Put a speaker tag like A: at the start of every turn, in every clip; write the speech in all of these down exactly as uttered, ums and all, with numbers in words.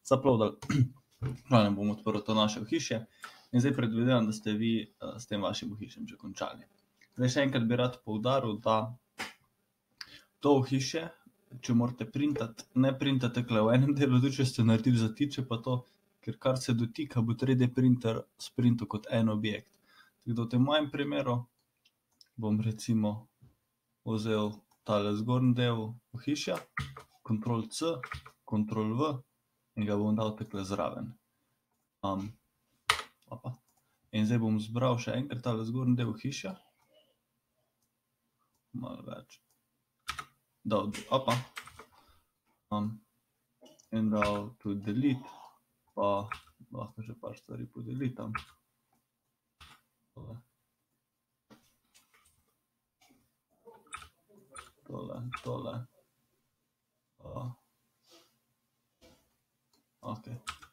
A: zaploadali. Pravno bom odprl to naše ohišje in zdaj predvidevam, da ste vi uh, s tem vašim ohišjem že končali. Zdaj še enkrat bi rad poudaril, da to ohišje, če morate printati, ne printate kle v enem delu, tudi če ste naredili zatiče pa to, ker kar se dotika, bo tri D printer sprintal kot en objekt. Tako da v tem mojem primeru bom recimo vzel tale zgornji del ohišja, kontrol C, kontrol V in ga bom dal takle zraven. Um, opa. In zdaj bom zbral še enkrat tale zgornji del ohišja. Malo več. Dal, opa. Um, in dal tudi delete, pa lahko še par stvari podelitam. Tole. Tole, tole. Uh. Ok.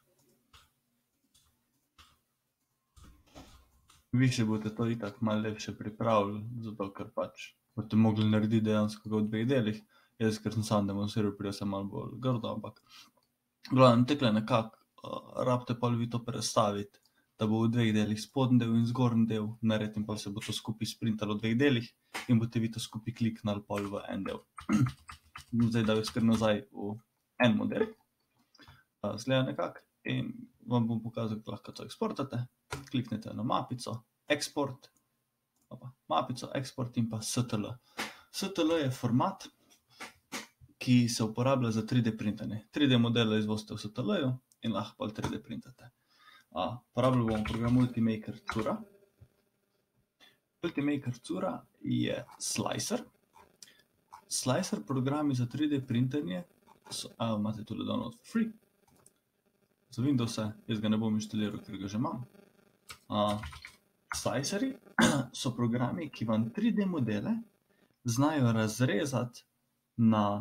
A: Vi se boste to itak malo lepše pripravili, zato ker pač boste mogli narediti dejansko ga v dveh delih. Jaz, ker sem sam demonstriral, prije sem malo bolj grdo, ampak glavno, tekle nekako uh, rabite pa vi to predstaviti, da bo v dveh delih spodnji del in zgornji del narediti in pa se bo to skupaj sprintalo v dveh delih in boste vi to skupaj kliknali pol v en del. Zdaj da vi skr nazaj v en model. Uh, Zgleda nekako in vam bom pokazal, kako lahko to eksportate. Kliknete na mapico, export, opa, mapico, export in pa S T L. S T L je format, ki se uporablja za tri D printanje. tri D modele izvozite v S T L-ju in lahko pa tri D printate. Uh, uporabljal bomo program Ultimaker Cura. Ultimaker Cura je slicer. Slicer programi za tri D printanje so, a, imate tudi download for free. Za Windowse, jaz ga ne bom inštaliral, ker ga že imam. Uh, sliceri so programi, ki vam tri D modele znajo razrezati na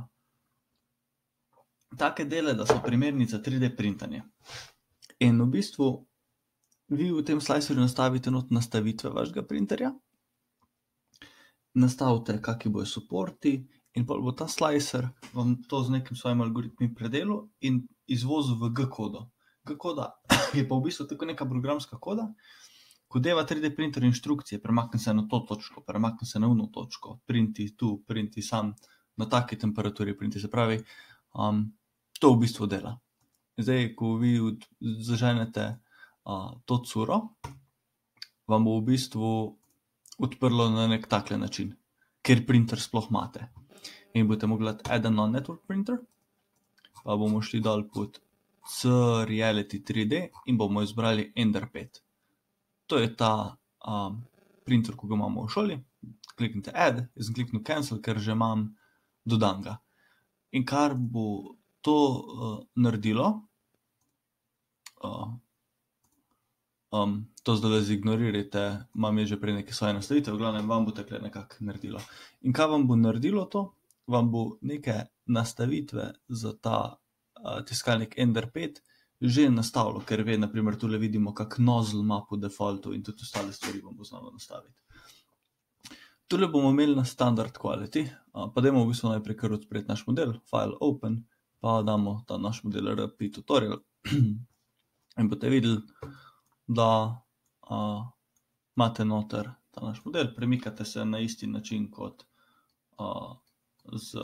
A: take dele, da so primerni za tri D printanje. In v bistvu vi v tem slicerju nastavite not nastavitve vašega printerja, nastavite, kakšni bojo supporti in pol bo ta slicer vam to z nekim svojim algoritmi predelal in izvozil v G-kodo. G-koda je pa v bistvu tako neka programska koda, ko deva tri D printer inštrukcije, premakni se na to točko, premakni se na uno točko, printi tu, printi sam, na taki temperaturi printi, se pravi, um, to v bistvu dela. Zdaj, ko vi zaženete uh, to curo, vam bo v bistvu odprlo na nek takle način, ker printer sploh imate. In boste mogli add a non-network printer, pa bomo šli dol pod C Reality tri D in bomo izbrali Ender pet. To je ta um, printer, ko ga imamo v šoli. Kliknite add, jaz sem kliknil cancel, ker že imam dodanga. In kar bo to uh, naredilo, uh, um, to zdaj zignorirajte, imam je že prej neke svoje nastavitve, v glavnem vam bo takle nekako naredilo. In kaj vam bo naredilo to? Vam bo neke nastavitve za ta uh, tiskalnik Ender pet že nastavilo, ker ve, naprimer, tule vidimo, kak nozzle ima po defaultu in tudi ostale stvari vam bo znalo nastaviti. Tule bomo imeli na standard quality, uh, pa dajmo v bistvu najprej kar odpreti naš model, file open, pa damo ta naš model R P tutorial in boste videli, da uh, imate noter ta naš model, premikate se na isti način kot uh, z,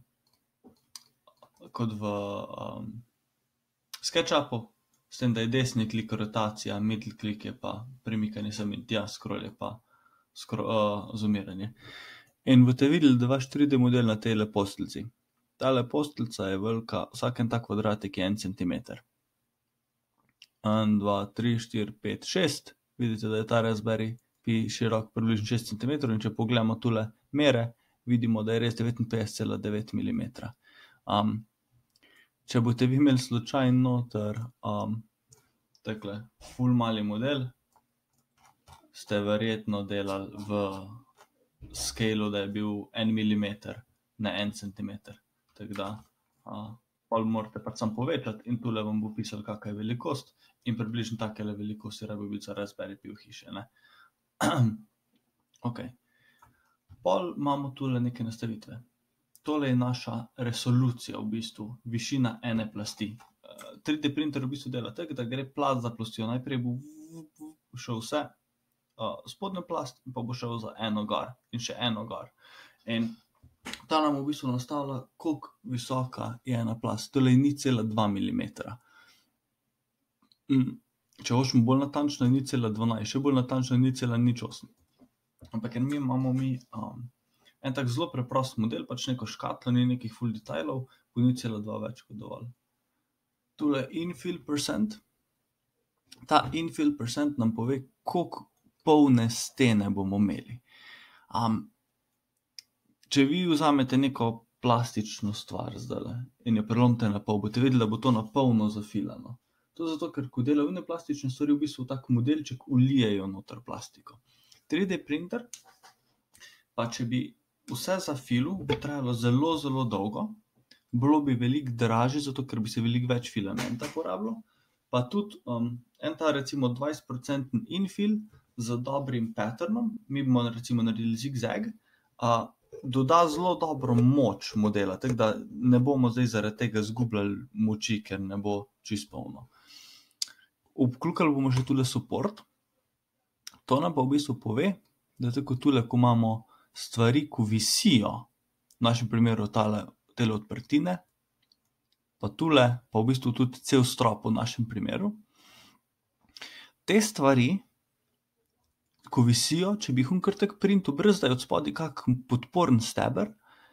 A: kot v um, SketchUpu, s tem, da je desni klik rotacija, middle klik je pa premikanje sem in tja, scroll je pa scroll, uh, zoomiranje. In boste videli, da vaš tri D model na tejle postelci. Tale postelca je velika, vsak en tak kvadratik je en centimeter. en, dva, tri, štiri, pet, šest. Vidite, da je ta Raspberry Pi širok približno šest centimetrov in če pogledamo tule mere, vidimo, da je res devetinpetdeset cela devet milimetra. Um, če boste vi imeli slučajno noter um, takle full mali model, ste verjetno delali v scaleu, da je bil en milimeter na en centimeter. Tako da uh, pol morate pač sam povečati in tule vam bo pisal, kakva je velikost in približno takele velikosti rabi biti za Raspberry Pi v hiše, ne. Ok. Pol imamo tule neke nastavitve. Tole je naša resolucija v bistvu, višina ene plasti. tri D printer v bistvu dela tako, da gre plast za plastjo. Najprej bo šel vse uh, spodnjo plast in pa bo šel za eno gor in še eno gor. In ta nam v bistvu nastavlja, koliko visoka je ena plast. Tole je nič cela dva milimetra. Mm. Če hočemo bolj natančno, je nič cela dvanajst, še bolj natančno je nič cela nič osem. Ampak ker mi imamo mi um, en tak zelo preprost model, pač neko škatlo, ni nekih full detajlov, bo nič cela dva več kot dovolj. Tule infill percent. Ta infill percent nam pove, koliko polne stene bomo imeli. Um, če vi vzamete neko plastično stvar zdajle in jo prelomite na pol, boste videli, da bo to na polno zafilano. To zato, ker ko delajo one plastične stvari, v bistvu tak modelček ulijejo noter plastiko. tri D printer, pa če bi vse zafilil, bi trajalo zelo, zelo dolgo, bilo bi veliko dražje, zato ker bi se veliko več filamenta porabilo, pa tudi um, en ta recimo dvajset procentni infill z dobrim patternom, mi bomo recimo naredili zigzag, uh, doda zelo dobro moč modela, tako da ne bomo zdaj zaradi tega zgubljali moči, ker ne bo čisto polno. Vključili bomo še tule support. To nam pa v bistvu pove, da tako tule, ko imamo stvari, ko visijo, v našem primeru tale, tele odprtine, pa tule, pa v bistvu tudi cel strop v našem primeru. Te stvari, ko visijo, če bi jih kar tak printu, brez da je od spodaj kak podporn steber,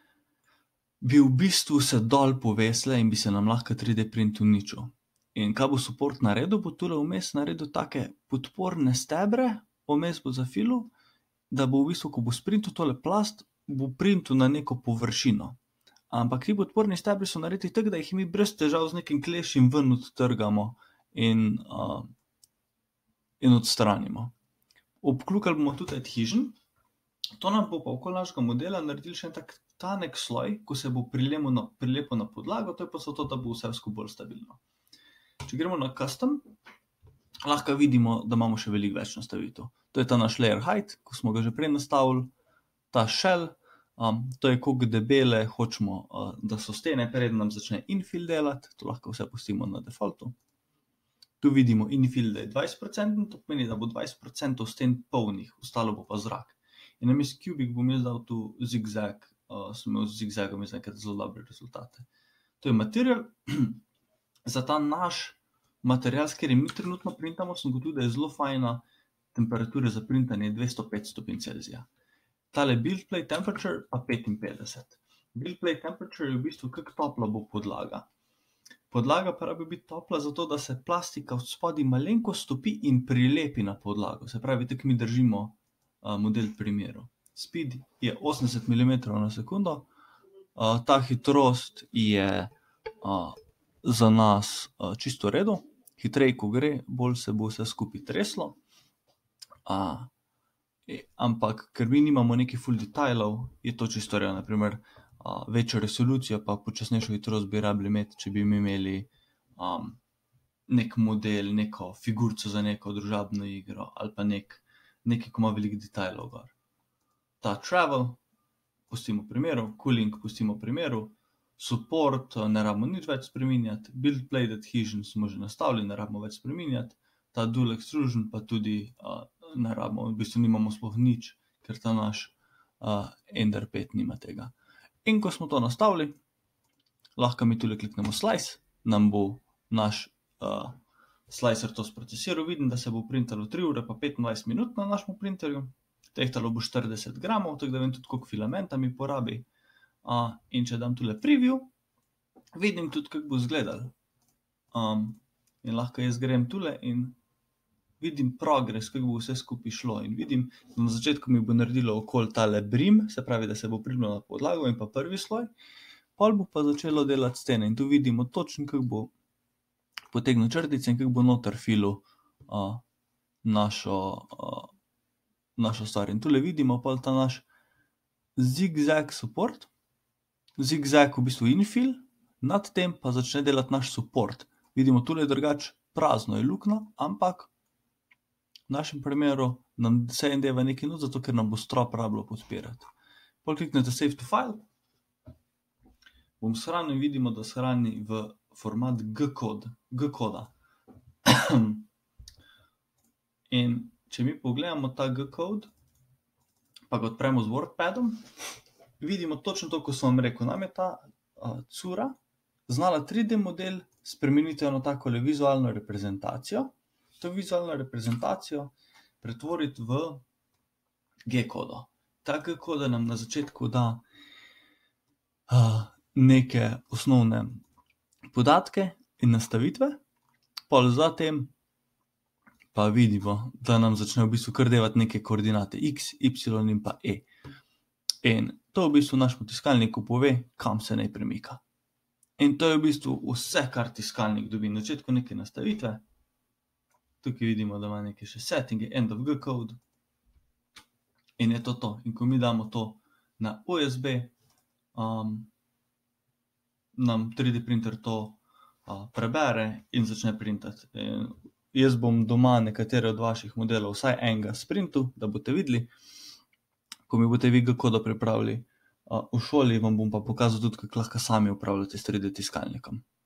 A: bi v bistvu se dol povesle in bi se nam lahko tri D print uničil. In kaj bo support naredil, bo tule vmes naredil take podporne stebre, vmes bo zafilil, da bo v bistvu, ko bo sprintil tole plast, bo printil na neko površino. Ampak ti podporni stebri so naredili tako, da jih mi brez težav z nekim klešim ven odtrgamo in, uh, in odstranimo. Obkljukali bomo tudi adhesion. To nam bo pa okoli našega modela naredili še en tak tanek sloj, ko se bo prilepil na, prilepil na podlago, to je pa zato, da bo vse skupaj bolj stabilno. Če gremo na custom, lahko vidimo, da imamo še veliko več nastavitev. To je ta naš layer height, ko smo ga že prej nastavili, ta shell, um, to je koliko debele hočemo, uh, da so stene, preden nam začne infill delati, to lahko vse pustimo na defaultu. Tu vidimo infill, da je dvajset procentov, to pomeni, da bo dvajset procentov sten polnih, ostalo bo pa zrak. In namesto cubic bom jaz dal tu zigzag, uh, sem imel z zigzagom iz nekaj zelo dobre rezultate. To je material. Za ta naš material, s katerim mi trenutno printamo, sem gotovil, da je zelo fajna temperatura za printanje dvesto pet stopinj Celzija. Tale build plate temperature pa petinpetdeset. Build plate temperature je v bistvu, kako topla bo podlaga. Podlaga pa rabi biti topla zato, da se plastika od spodaj malenko stopi in prilepi na podlago. Se pravi, tako mi držimo uh, model primeru. Speed je osemdeset milimetrov na sekundo, uh, ta hitrost je uh, za nas uh, čisto v redu. Hitrej, ko gre, bolj se bo vse skupaj treslo. Uh, e, ampak, ker mi nimamo nekih full detajlov, je to čisto redo. Naprimer, uh, večjo resolucijo pa počasnejšo hitrost bi rabili imeti, če bi mi imeli um, nek model, neko figurco za neko družabno igro ali pa nek, nekaj, ko ima veliko detajlov gor. Ta travel pustimo v primeru, cooling pustimo v primeru, support ne rabimo nič več spreminjati, build plate adhesion smo že nastavili, ne rabimo več spreminjati, ta dual extrusion pa tudi uh, ne rabimo, v bistvu nimamo sploh nič, ker ta naš uh, Ender pet nima tega. In ko smo to nastavili, lahko mi tule kliknemo slice, nam bo naš uh, slicer to sprocesiral, vidim, da se bo printalo tri ure pa petindvajset minut na našem printerju, tehtalo bo štirideset gramov, tako da vem tudi, koliko filamenta mi porabi. Uh, in če dam tule preview, vidim tudi, kako bo izgledal. Um, in lahko jaz grem tule in vidim progres, kako bo vse skupaj šlo. In vidim, da na začetku mi bo naredilo okoli tale brim, se pravi, da se bo prililo na podlago in pa prvi sloj, pol bo pa začelo delati stene. In tu vidimo točno, kako bo potegnil črtice in kako bo noter filil uh, našo, uh, našo stvar. In tule vidimo pa ta naš zigzag support, zigzag v bistvu infill, nad tem pa začne delati naš support. Vidimo, tule je drugač prazno, je luknja, ampak v našem primeru nam se en deva nekaj not, zato ker nam bo strop rabilo podpirati. Pol kliknete save to file, bom shranil in vidimo, da shrani v format G-kod, G-koda. In če mi pogledamo ta G-kod, pa ga odpremo z WordPadom, vidimo točno to, ko sem vam rekel. Nam je ta uh, cura znala tri D model spremeniti na takole vizualno reprezentacijo, to vizualno reprezentacijo pretvoriti v G-kodo. Ta G-koda nam na začetku da uh, neke osnovne podatke in nastavitve, pol zatem pa vidimo, da nam začne v bistvu kar delati neke koordinate X, Y in pa E. In to v bistvu našemu tiskalniku pove, kam se naj premika. In to je v bistvu vse, kar tiskalnik dobi. Na začetku neke nastavitve, tukaj vidimo, da ima neke še settinge, end of G-code, in je to to. In ko mi damo to na U S B, um, nam tri D printer to uh, prebere in začne printati. In jaz bom doma nekatere od vaših modelov vsaj enega sprintu, da boste videli. Ko mi boste vi G-kodo pripravili uh, v šoli, vam bom pa pokazal tudi, kako lahko sami upravljate s tri D tiskalnikom.